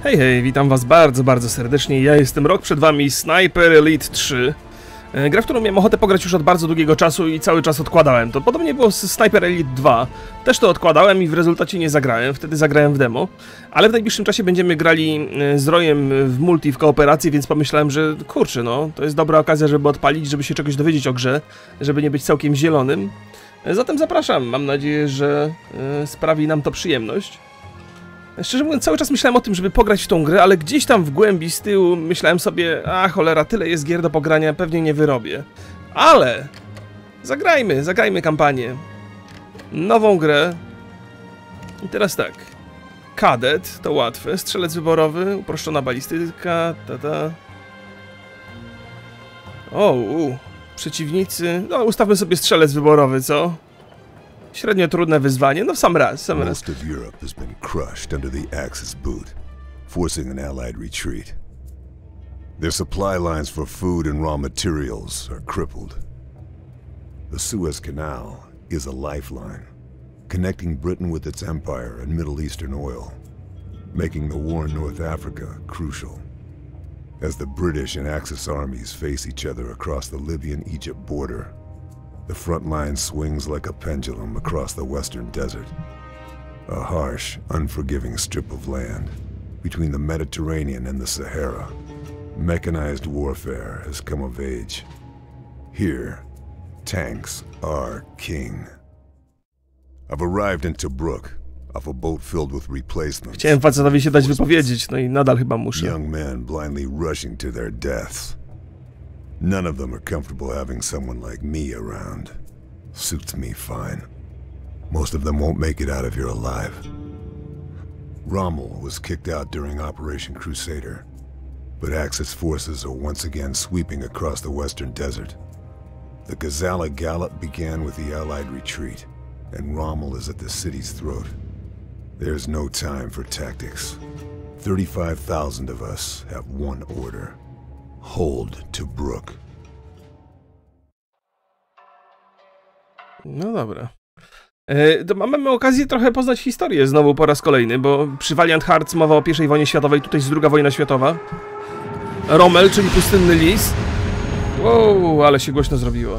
Hej, hej, witam was bardzo, bardzo serdecznie. Ja jestem Rok, przed wami Sniper Elite 3. Gra, w którą miałem ochotę pograć już od bardzo długiego czasu i cały czas odkładałem to. Podobnie było z Sniper Elite 2. Też to odkładałem i w rezultacie nie zagrałem. Wtedy zagrałem w demo. Ale w najbliższym czasie będziemy grali z Rojem w multi, w kooperacji, więc pomyślałem, że kurczę, no, to jest dobra okazja, żeby odpalić, żeby się czegoś dowiedzieć o grze, żeby nie być całkiem zielonym. Zatem zapraszam. Mam nadzieję, że sprawi nam to przyjemność. Szczerze mówiąc, cały czas myślałem o tym, żeby pograć w tą grę, ale gdzieś tam w głębi z tyłu myślałem sobie, a cholera, tyle jest gier do pogrania, pewnie nie wyrobię. Ale zagrajmy kampanię. Nową grę. I teraz tak. Kadet to łatwe, strzelec wyborowy, uproszczona balistyka, przeciwnicy. No, ustawmy sobie strzelec wyborowy, co? Średnio trudne wyzwanie, no w sam raz. Most of Europe has been crushed under the Axis boot, forcing an Allied retreat. Their supply lines for food and raw materials are crippled. The Suez Canal is a lifeline, connecting Britain with its empire and Middle Eastern oil, making the war in North Africa crucial. As the British and Axis armies face each other across the Libyan-Egypt border, the front line swings like a pendulum across the western desert. A harsh, unforgiving strip of land between the Mediterranean and the Sahara. Mechanized warfare has come of age. Here, tanks are king. I've arrived in Tobruk, off a boat filled with replacements. Chciałem facetowi się dać wypowiedzieć, no i nadal chyba muszę. Young men blindly rushing to their deaths. None of them are comfortable having someone like me around. Suits me fine. Most of them won't make it out of here alive. Rommel was kicked out during Operation Crusader, but Axis forces are once again sweeping across the western desert. The Gazala Gallop began with the Allied retreat, and Rommel is at the city's throat. There's no time for tactics. 35,000 of us have one order. Hold Tobruk. No dobra. To mamy okazję trochę poznać historię znowu po raz kolejny, bo przy Valiant Hearts mowa o I wojnie światowej, tutaj jest II wojna światowa. Rommel, czyli pustynny lis. Wow, ale się głośno zrobiło.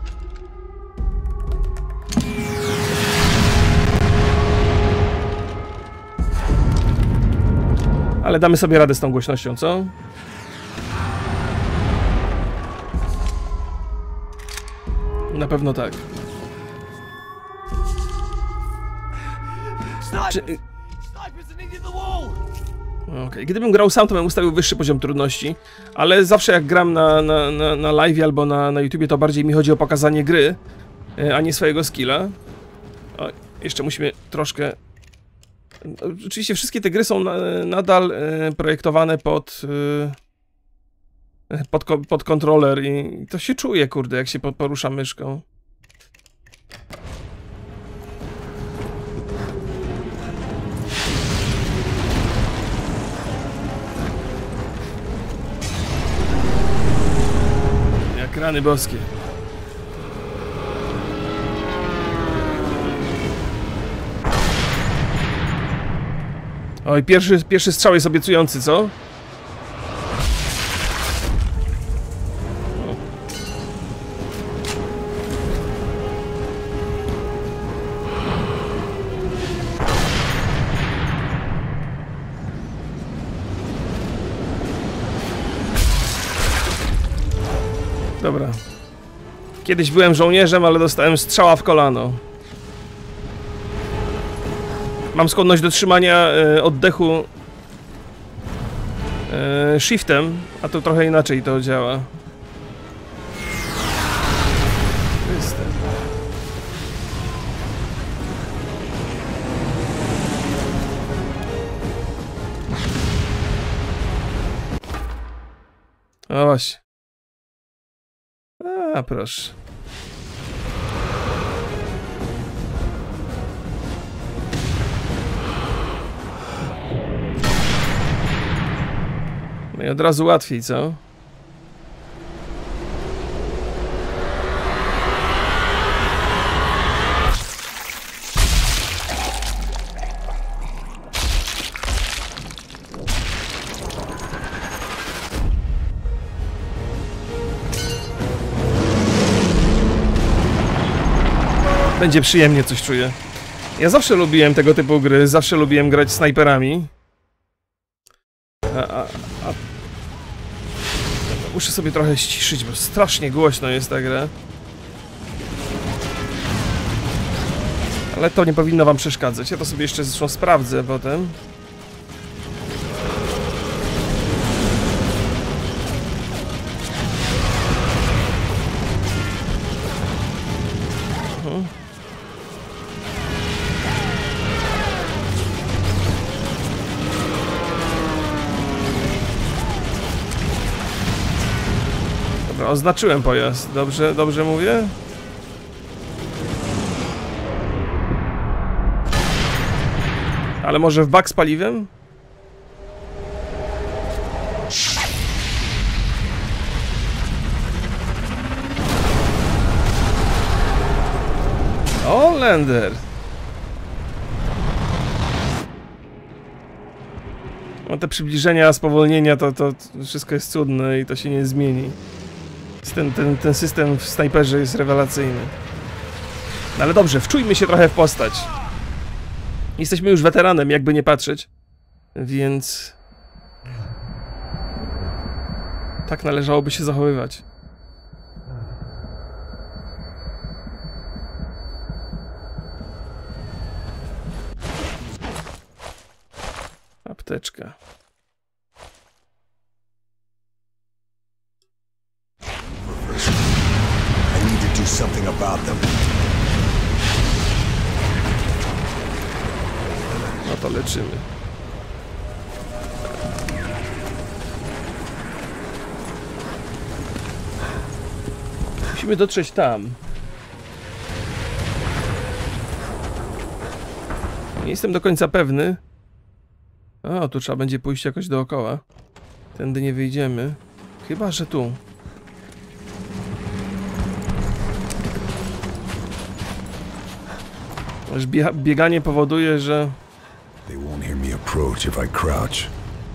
Ale damy sobie radę z tą głośnością, co? Na pewno tak. Okej, gdybym grał sam, to bym ustawił wyższy poziom trudności, ale zawsze jak gram na live albo na YouTubie, to bardziej mi chodzi o pokazanie gry, a nie swojego skilla. O, jeszcze musimy troszkę... Oczywiście wszystkie te gry są nadal projektowane pod kontroler i to się czuje, kurde, jak się porusza myszką. Jak rany boskie. Oj, pierwszy strzał jest obiecujący, co? Dobra. Kiedyś byłem żołnierzem, ale dostałem strzała w kolano. Mam skłonność do trzymania oddechu shiftem, a to trochę inaczej to działa. O właśnie. A proszę. No i od razu łatwiej, co? Będzie przyjemnie, coś czuję. Ja zawsze lubiłem tego typu gry, zawsze lubiłem grać snajperami. Muszę sobie trochę ściszyć, bo strasznie głośno jest ta gra. Ale to nie powinno wam przeszkadzać. Ja to sobie jeszcze zresztą sprawdzę potem. Dobra, oznaczyłem pojazd. Dobrze mówię? Ale może w bak z paliwem? O, Lander! No te przybliżenia, spowolnienia, to wszystko jest cudne i to się nie zmieni. Ten system w snajperze jest rewelacyjny. No ale dobrze, wczujmy się trochę w postać. Jesteśmy już weteranem, jakby nie patrzeć. Więc... tak należałoby się zachowywać. Apteczka. I need to do something about them. No to leczymy. Musimy dotrzeć tam. Nie jestem do końca pewny. O, tu trzeba będzie pójść jakoś dookoła. Tędy nie wyjdziemy. Chyba że tu. Już bieganie powoduje, że... They won't hear me approach if I crouch.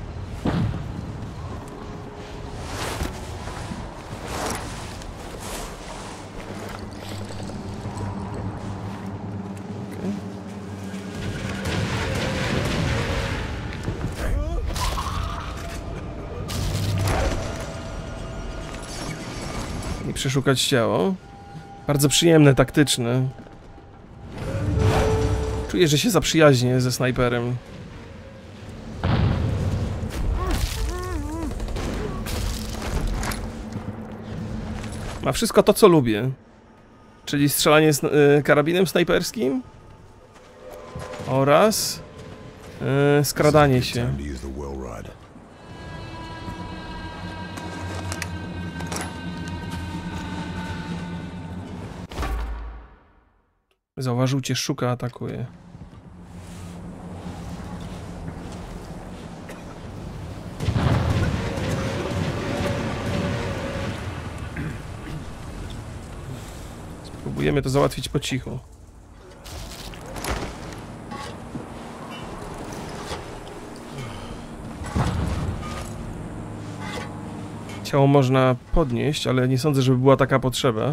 I przeszukać ciało. Bardzo przyjemne, taktyczne. Czuję, że się zaprzyjaźnię ze snajperem. Ma wszystko to, co lubię. Czyli strzelanie karabinem snajperskim. Oraz... skradanie się. Zauważył cię, szuka, atakuje. Spróbujemy to załatwić po cichu. Ciało można podnieść, ale nie sądzę, żeby była taka potrzeba.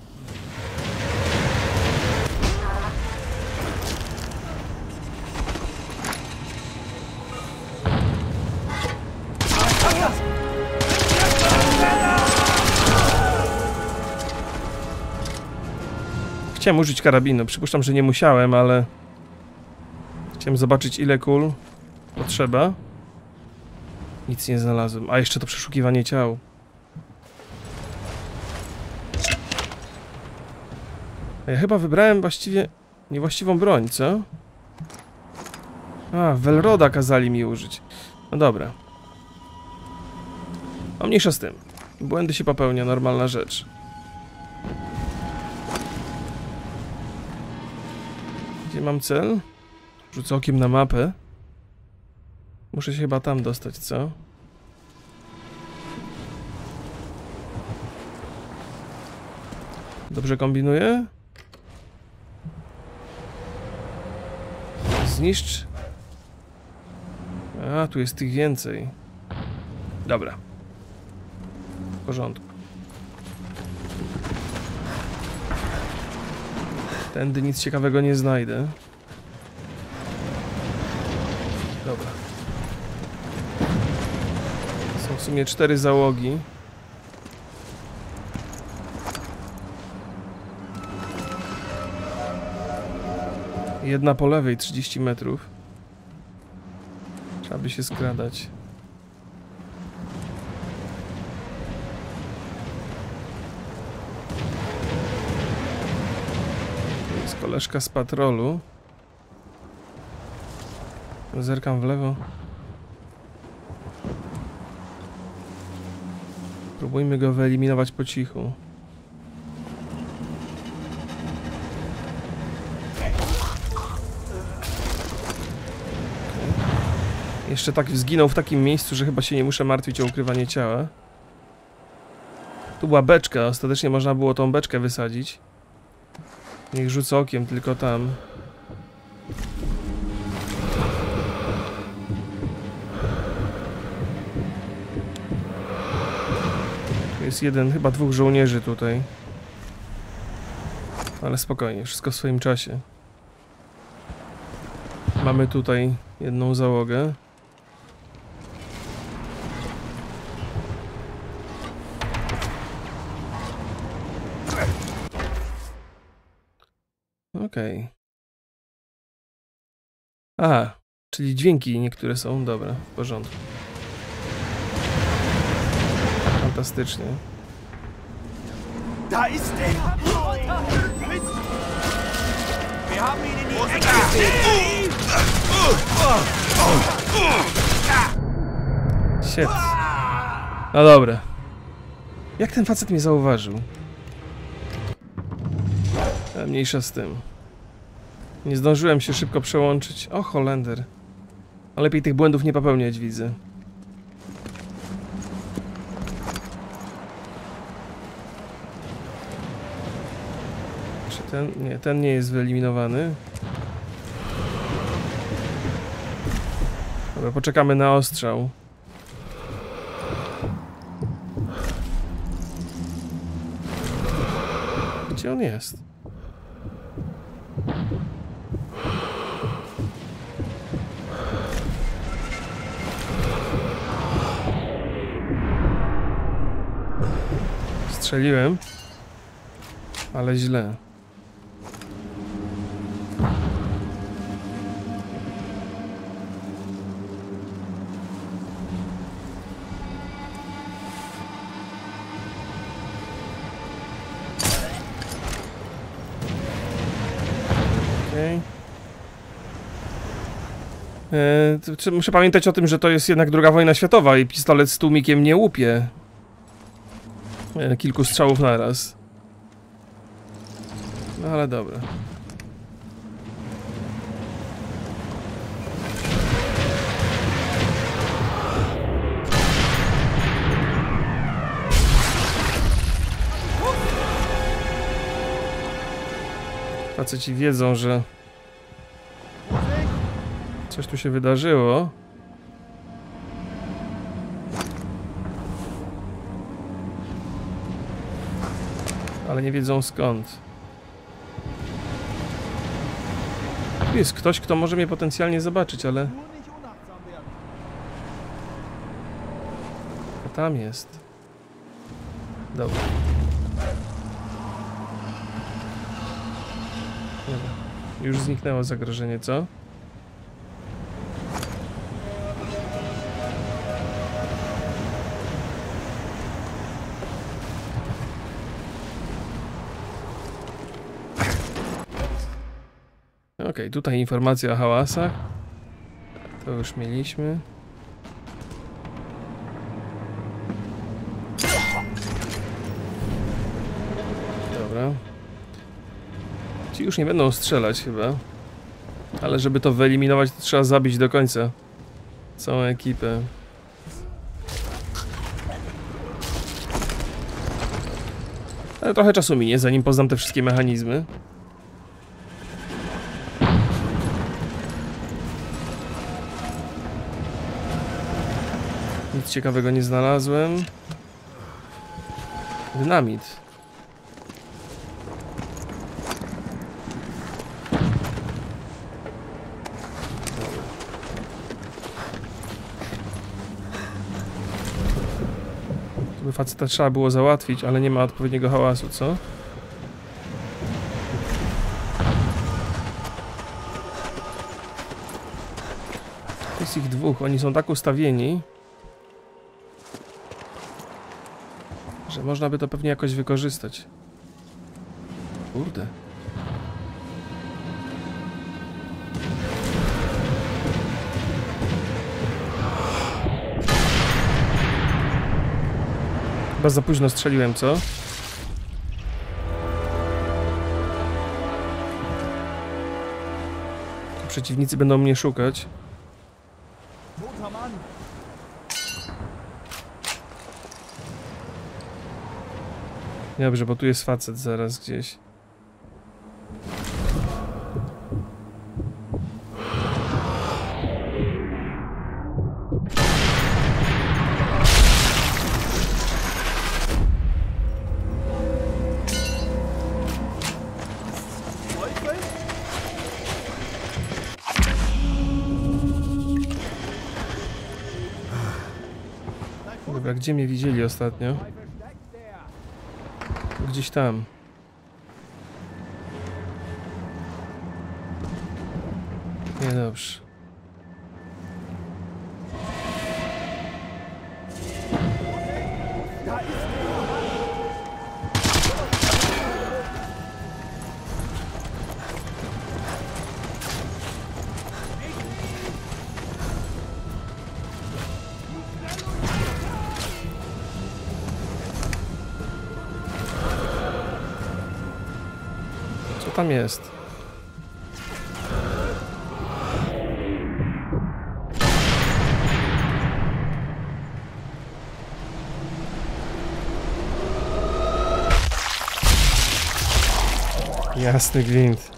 Chciałem użyć karabinu. Przypuszczam, że nie musiałem, ale... chciałem zobaczyć, ile kul potrzeba. Nic nie znalazłem. A jeszcze to przeszukiwanie ciał. Ja chyba wybrałem właściwie niewłaściwą broń, co? A, Velroda kazali mi użyć. No dobra. A mniejsza z tym. Błędy się popełnia, normalna rzecz. Gdzie mam cel? Rzucę okiem na mapę. Muszę się chyba tam dostać, co? Dobrze kombinuję? Zniszcz. A, tu jest tych więcej. Dobra. W porządku. Tędy nic ciekawego nie znajdę. Dobra. Są w sumie 4 załogi. Jedna po lewej, 30 metrów. Trzeba by się skradać. To jest koleżka z patrolu. Zerkam w lewo. Próbujmy go wyeliminować po cichu. Jeszcze tak zginął w takim miejscu, że chyba się nie muszę martwić o ukrywanie ciała. Tu była beczka, ostatecznie można było tą beczkę wysadzić. Niech rzucę okiem tylko tam. Tu jest jeden, chyba 2 żołnierzy tutaj. Ale spokojnie, wszystko w swoim czasie. Mamy tutaj jedną załogę. Okej. Aha, czyli dźwięki niektóre są. Dobra, w porządku. Fantastycznie. Da ist der! Wir haben ihn in die Ecke Shit. No dobra. Jak ten facet mnie zauważył? Mniejsza z tym. Nie zdążyłem się szybko przełączyć. O, Holender. A lepiej tych błędów nie popełniać, widzę. Czy ten? Nie, ten nie jest wyeliminowany. Dobra, poczekamy na ostrzał. Gdzie on jest? Strzeliłem, ale źle. Okej. Muszę pamiętać o tym, że to jest jednak II wojna światowa i pistolet z tłumikiem nie łupie kilku strzałów naraz. No ale dobra. Faceci wiedzą, że coś tu się wydarzyło. Ale nie wiedzą skąd. Tu jest ktoś, kto może mnie potencjalnie zobaczyć, ale... A tam jest. Dobra. Dobra. Już zniknęło zagrożenie, co? Okej, tutaj informacja o hałasach. To już mieliśmy. Dobra. Ci już nie będą strzelać chyba. Ale żeby to wyeliminować, to trzeba zabić do końca całą ekipę. Ale trochę czasu minie, zanim poznam te wszystkie mechanizmy. Nic ciekawego nie znalazłem. Dynamit. By faceta trzeba było załatwić, ale nie ma odpowiedniego hałasu, co? Jest ich dwóch, oni są tak ustawieni, że można by to pewnie jakoś wykorzystać. Kurde. Chyba za późno strzeliłem, co? Przeciwnicy będą mnie szukać. Dobrze, bo tu jest facet zaraz gdzieś. Dobra, gdzie mnie widzieli ostatnio? Gdzieś tam. Niedobrze. Co tam jest? Jasny gwint.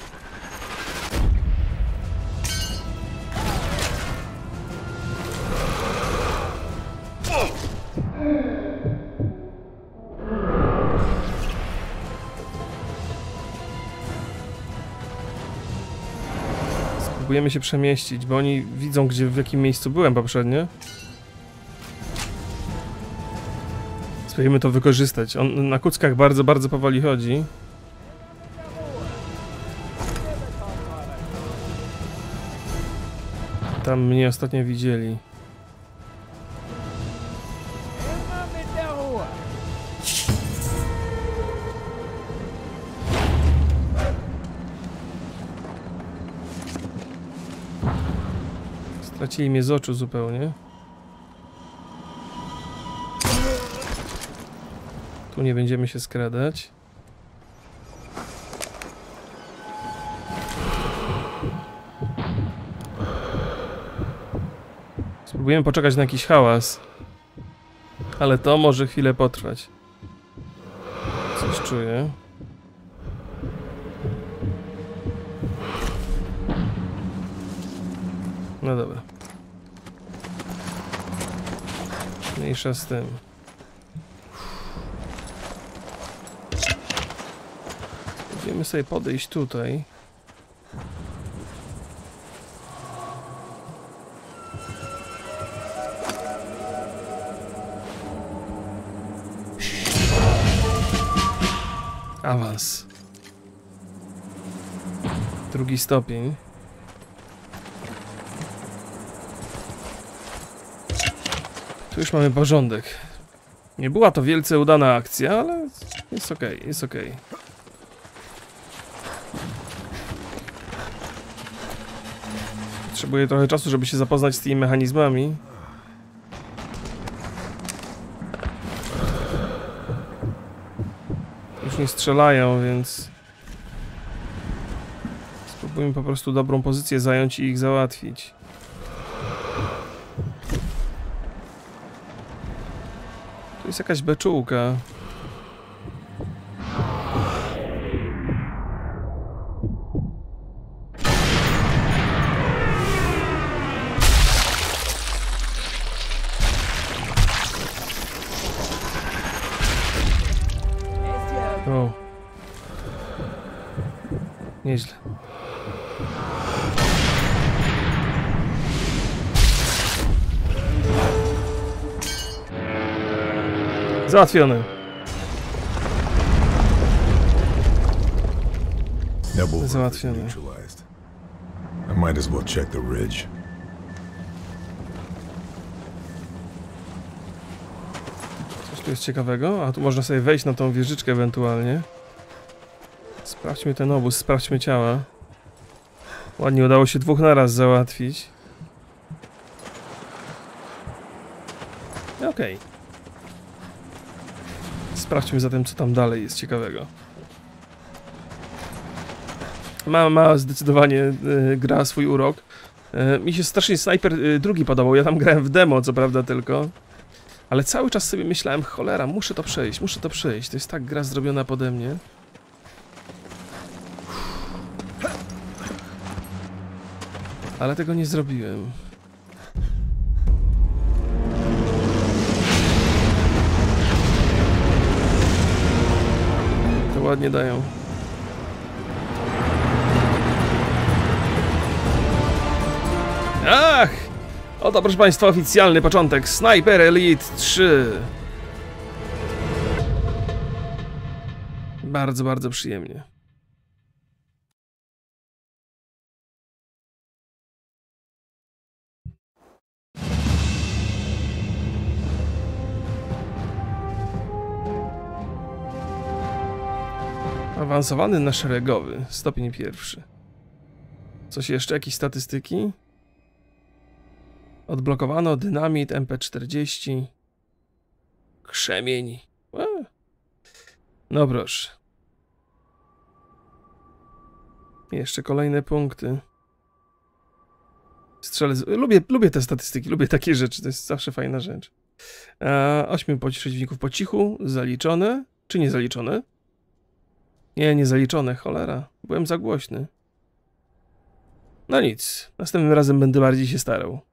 Spróbujemy się przemieścić, bo oni widzą, gdzie, w jakim miejscu byłem poprzednio. Spróbujemy to wykorzystać. On na kuckach bardzo, bardzo powoli chodzi. Tam mnie ostatnio widzieli. Stracili mnie z oczu zupełnie. Tu nie będziemy się skradać. Spróbujemy poczekać na jakiś hałas. Ale to może chwilę potrwać. Coś czuję. No dobra. Mniejsza z tym. Spróbujemy sobie podejść tutaj. Awans. Drugi stopień. Tu już mamy porządek. Nie była to wielce udana akcja, ale jest okej, jest okej. Potrzebuję trochę czasu, żeby się zapoznać z tymi mechanizmami. Już nie strzelają, więc spróbujmy po prostu dobrą pozycję zająć i ich załatwić. Tu jest jakaś beczułka. O. Nieźle. Załatwiony. Nebel Załatwiony. neutralized. I might as well check the ridge. Coś tu jest ciekawego? A tu można sobie wejść na tą wieżyczkę ewentualnie. Sprawdźmy ten obóz, sprawdźmy ciała. Ładnie udało się 2 naraz załatwić. Okej. Sprawdźmy zatem, co tam dalej jest ciekawego. Ma zdecydowanie gra swój urok. Mi się strasznie Sniper 2 podobał, ja tam grałem w demo, co prawda tylko. Ale cały czas sobie myślałem, cholera, muszę to przejść. To jest tak gra zrobiona pode mnie. Ale tego nie zrobiłem. To ładnie dają. Ach! Oto, proszę Państwa, oficjalny początek Sniper Elite 3. Bardzo, bardzo przyjemnie. Awansowany na szeregowy, stopień 1. Coś jeszcze? Jakieś statystyki? Odblokowano dynamit MP40. Krzemień. No proszę. Jeszcze kolejne punkty. Strzelec. Lubię te statystyki, lubię takie rzeczy, to jest zawsze fajna rzecz. 8 przeciwników po cichu, zaliczone, czy nie zaliczone? Nie, nie zaliczone, cholera, byłem za głośny. No nic, następnym razem będę bardziej się starał.